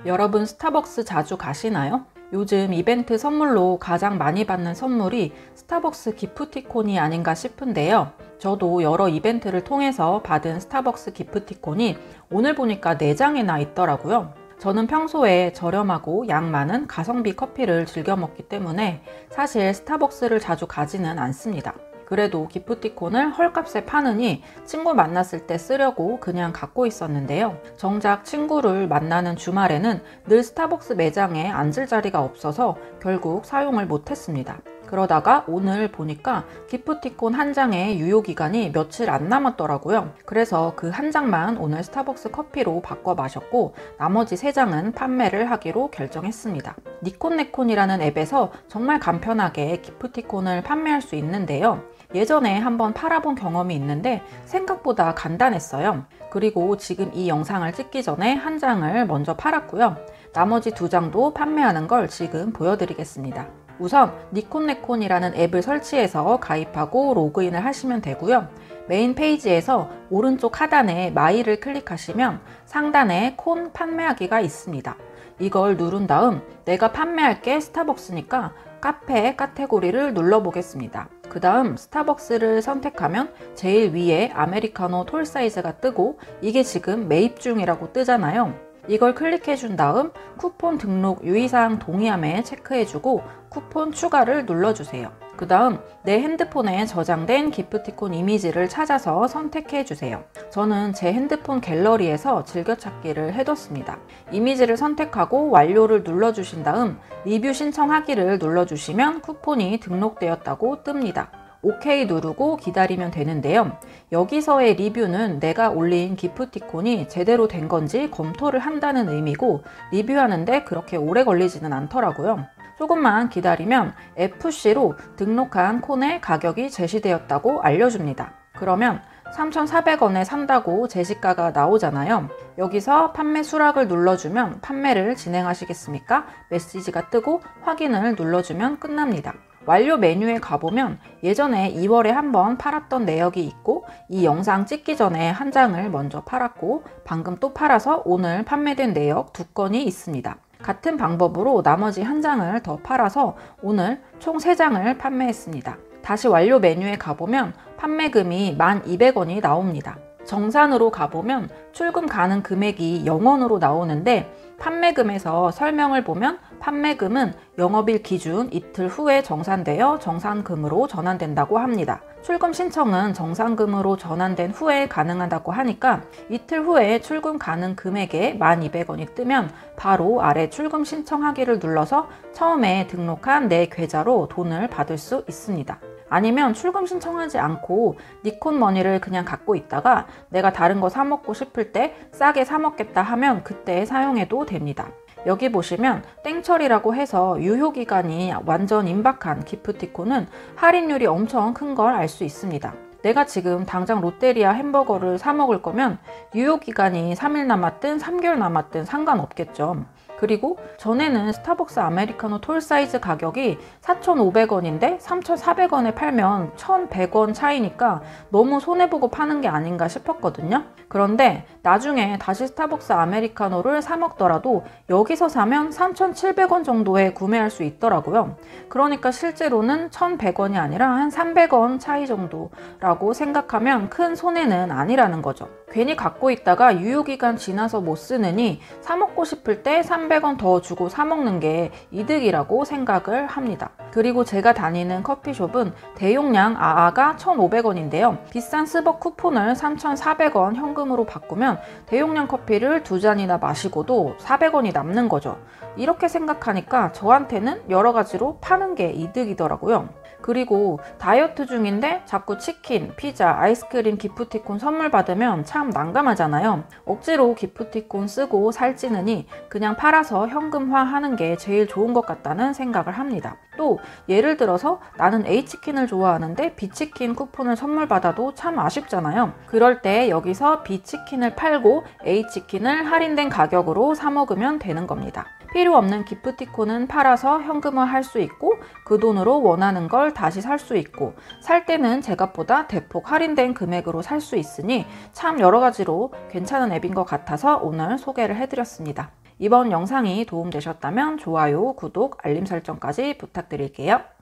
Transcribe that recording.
여러분 스타벅스 자주 가시나요? 요즘 이벤트 선물로 가장 많이 받는 선물이 스타벅스 기프티콘이 아닌가 싶은데요. 저도 여러 이벤트를 통해서 받은 스타벅스 기프티콘이 오늘 보니까 4장이나 있더라고요. 저는 평소에 저렴하고 양 많은 가성비 커피를 즐겨 먹기 때문에 사실 스타벅스를 자주 가지는 않습니다. 그래도 기프티콘을 헐값에 파느니 친구 만났을 때 쓰려고 그냥 갖고 있었는데요. 정작 친구를 만나는 주말에는 늘 스타벅스 매장에 앉을 자리가 없어서 결국 사용을 못했습니다. 그러다가 오늘 보니까 기프티콘 한 장의 유효기간이 며칠 안 남았더라고요. 그래서 그 한 장만 오늘 스타벅스 커피로 바꿔 마셨고 나머지 3장은 판매를 하기로 결정했습니다. 니콘네콘이라는 앱에서 정말 간편하게 기프티콘을 판매할 수 있는데요. 예전에 한번 팔아본 경험이 있는데 생각보다 간단했어요. 그리고 지금 이 영상을 찍기 전에 한 장을 먼저 팔았고요. 나머지 2장도 판매하는 걸 지금 보여드리겠습니다. 우선 니콘네콘이라는 앱을 설치해서 가입하고 로그인을 하시면 되고요. 메인 페이지에서 오른쪽 하단에 마이를 클릭하시면 상단에 콘 판매하기가 있습니다. 이걸 누른 다음 내가 판매할 게 스타벅스니까 카페 카테고리를 눌러보겠습니다. 그 다음 스타벅스를 선택하면 제일 위에 아메리카노 톨 사이즈가 뜨고 이게 지금 매입 중이라고 뜨잖아요. 이걸 클릭해 준 다음 쿠폰 등록 유의사항 동의함에 체크해주고 쿠폰 추가를 눌러주세요. 그 다음 내 핸드폰에 저장된 기프티콘 이미지를 찾아서 선택해 주세요. 저는 제 핸드폰 갤러리에서 즐겨찾기를 해뒀습니다. 이미지를 선택하고 완료를 눌러주신 다음 리뷰 신청하기를 눌러주시면 쿠폰이 등록되었다고 뜹니다. OK 누르고 기다리면 되는데요. 여기서의 리뷰는 내가 올린 기프티콘이 제대로 된 건지 검토를 한다는 의미고 리뷰하는데 그렇게 오래 걸리지는 않더라고요. 조금만 기다리면 FC로 등록한 콘의 가격이 제시되었다고 알려줍니다. 그러면 3,400원에 산다고 제시가가 나오잖아요. 여기서 판매 수락을 눌러주면 판매를 진행하시겠습니까? 메시지가 뜨고 확인을 눌러주면 끝납니다. 완료 메뉴에 가보면 예전에 2월에 한번 팔았던 내역이 있고 이 영상 찍기 전에 한 장을 먼저 팔았고 방금 또 팔아서 오늘 판매된 내역 2건이 있습니다. 같은 방법으로 나머지 한 장을 더 팔아서 오늘 총 3장을 판매했습니다. 다시 완료 메뉴에 가보면 판매금이 1,200원이 나옵니다. 정산으로 가보면 출금 가능 금액이 0원으로 나오는데 판매금에서 설명을 보면 판매금은 영업일 기준 이틀 후에 정산되어 정산금으로 전환된다고 합니다. 출금 신청은 정산금으로 전환된 후에 가능하다고 하니까 이틀 후에 출금 가능 금액에 1,200원이 뜨면 바로 아래 출금 신청하기를 눌러서 처음에 등록한 내 계좌로 돈을 받을 수 있습니다. 아니면 출금 신청하지 않고 니콘머니를 그냥 갖고 있다가 내가 다른 거 사 먹고 싶을 때 싸게 사 먹겠다 하면 그때 사용해도 됩니다. 여기 보시면 땡처리라고 해서 유효기간이 완전 임박한 기프티콘은 할인율이 엄청 큰 걸 알 수 있습니다. 내가 지금 당장 롯데리아 햄버거를 사 먹을 거면 유효기간이 3일 남았든 3개월 남았든 상관없겠죠. 그리고 전에는 스타벅스 아메리카노 톨 사이즈 가격이 4,500원인데 3,400원에 팔면 1,100원 차이니까 너무 손해보고 파는 게 아닌가 싶었거든요. 그런데 나중에 다시 스타벅스 아메리카노를 사 먹더라도 여기서 사면 3,700원 정도에 구매할 수 있더라고요. 그러니까 실제로는 1,100원이 아니라 한 300원 차이 정도라고 생각하면 큰 손해는 아니라는 거죠. 괜히 갖고 있다가 유효기간 지나서 못 쓰느니 사 먹고 싶을 때 300원 더 주고 사 먹는 게 이득이라고 생각을 합니다. 그리고 제가 다니는 커피숍은 대용량 아아가 1,500원인데요. 비싼 스벅 쿠폰을 3,400원 현금으로 바꾸면 대용량 커피를 2잔이나 마시고도 400원이 남는 거죠. 이렇게 생각하니까 저한테는 여러 가지로 파는 게 이득이더라고요. 그리고 다이어트 중인데 자꾸 치킨, 피자, 아이스크림 기프티콘 선물 받으면 참 난감하잖아요. 억지로 기프티콘 쓰고 살찌느니 그냥 팔아서 현금화 하는 게 제일 좋은 것 같다는 생각을 합니다. 또 예를 들어서 나는 A치킨을 좋아하는데 B치킨 쿠폰을 선물 받아도 참 아쉽잖아요. 그럴 때 여기서 B치킨을 팔고 A치킨을 할인된 가격으로 사 먹으면 되는 겁니다. 필요 없는 기프티콘은 팔아서 현금화할 수 있고 그 돈으로 원하는 걸 다시 살 수 있고 살 때는 제값보다 대폭 할인된 금액으로 살 수 있으니 참 여러 가지로 괜찮은 앱인 것 같아서 오늘 소개를 해드렸습니다. 이번 영상이 도움되셨다면 좋아요, 구독, 알림 설정까지 부탁드릴게요.